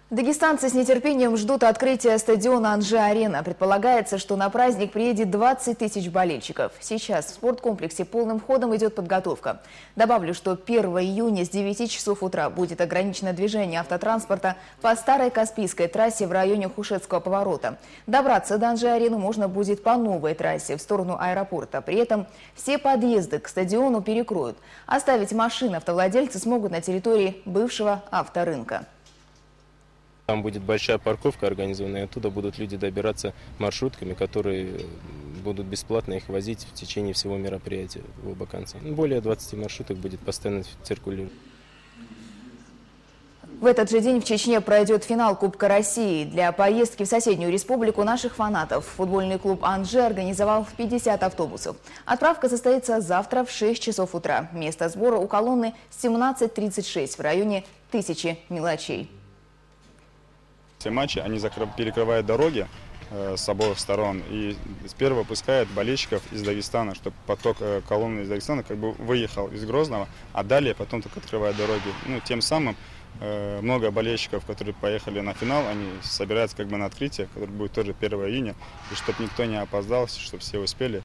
Дагестанцы с нетерпением ждут открытия стадиона «Анжи-Арена». Предполагается, что на праздник приедет 20 тысяч болельщиков. Сейчас в спорткомплексе полным ходом идет подготовка. Добавлю, что 1 июня с 9 часов утра будет ограничено движение автотранспорта по старой Каспийской трассе в районе Хушетского поворота. Добраться до «Анжи-Арены» можно будет по новой трассе в сторону аэропорта. При этом все подъезды к стадиону перекроют. Оставить машины автовладельцы смогут на территории бывшего авторынка. Там будет большая парковка организованная, и оттуда будут люди добираться маршрутками, которые будут бесплатно их возить в течение всего мероприятия в оба конца. Более 20 маршруток будет постоянно циркулировать. В этот же день в Чечне пройдет финал Кубка России. Для поездки в соседнюю республику наших фанатов футбольный клуб «Анжи» организовал 50 автобусов. Отправка состоится завтра в 6 часов утра. Место сбора у колонны 17:36 в районе 1000 мелочей. Все матчи, они перекрывают дороги с обоих сторон и сперва выпускают болельщиков из Дагестана, чтобы поток колонны из Дагестана как бы выехал из Грозного, а далее потом только открывают дороги. Тем самым много болельщиков, которые поехали на финал, они собираются как бы на открытие, которое будет тоже 1 июня, и чтобы никто не опоздал, чтобы все успели.